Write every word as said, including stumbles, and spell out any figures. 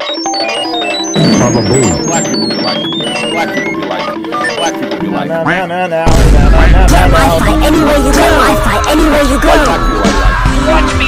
Probably. Black people be like it. Black people be like it. Black people be like it. No, no, no, no, no, no, no, no. Get Wi-Fi anywhere you go. Wi-Fi anywhere you go. Black people like it.